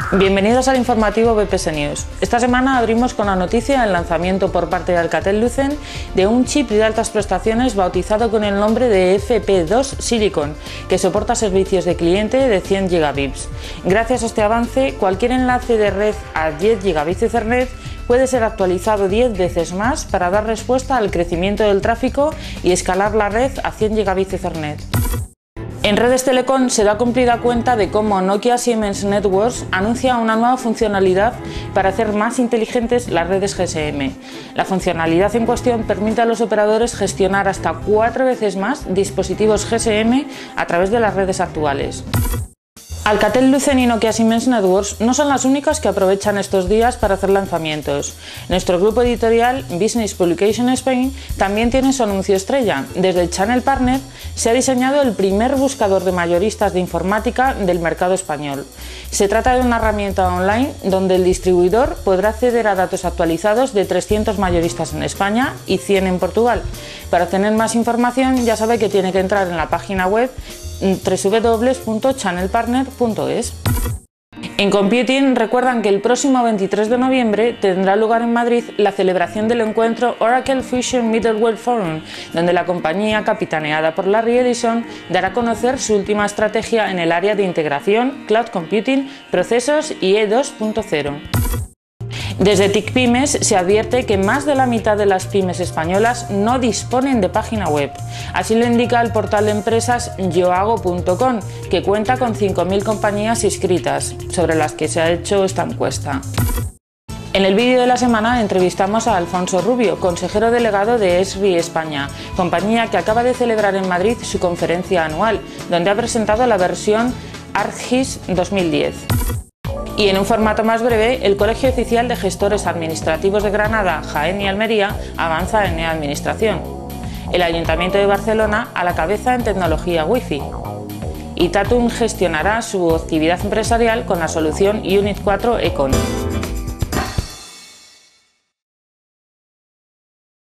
Bienvenidos al informativo BPS News. Esta semana abrimos con la noticia del lanzamiento por parte de Alcatel-Lucent de un chip de altas prestaciones bautizado con el nombre de FP2 Silicon, que soporta servicios de cliente de 100 gigabits. Gracias a este avance, cualquier enlace de red a 10 gigabits Ethernet puede ser actualizado 10 veces más para dar respuesta al crecimiento del tráfico y escalar la red a 100 gigabits Ethernet. En Redes Telecom se da cumplida cuenta de cómo Nokia Siemens Networks anuncia una nueva funcionalidad para hacer más inteligentes las redes GSM. La funcionalidad en cuestión permite a los operadores gestionar hasta 4 veces más dispositivos GSM a través de las redes actuales. Alcatel-Lucent y Nokia Siemens Networks no son las únicas que aprovechan estos días para hacer lanzamientos. Nuestro grupo editorial Business Publication Spain también tiene su anuncio estrella. Desde el Channel Partner se ha diseñado el primer buscador de mayoristas de informática del mercado español. Se trata de una herramienta online donde el distribuidor podrá acceder a datos actualizados de 300 mayoristas en España y 100 en Portugal. Para obtener más información ya sabe que tiene que entrar en la página web www.channelpartner.es. En Computing recuerdan que el próximo 23 de noviembre tendrá lugar en Madrid la celebración del encuentro Oracle Fusion Middleware Forum, donde la compañía, capitaneada por Larry Ellison, dará a conocer su última estrategia en el área de integración, cloud computing, procesos y E2.0. Desde TIC Pymes se advierte que más de la mitad de las pymes españolas no disponen de página web. Así lo indica el portal de empresas yohago.com, que cuenta con 5.000 compañías inscritas, sobre las que se ha hecho esta encuesta. En el vídeo de la semana entrevistamos a Alfonso Rubio, consejero delegado de Esri España, compañía que acaba de celebrar en Madrid su conferencia anual, donde ha presentado la versión ArcGIS 2010. Y en un formato más breve, el Colegio Oficial de Gestores Administrativos de Granada, Jaén y Almería avanza en e-administración. El Ayuntamiento de Barcelona a la cabeza en tecnología Wi-Fi. Y Tatum gestionará su actividad empresarial con la solución Unit 4 Econ.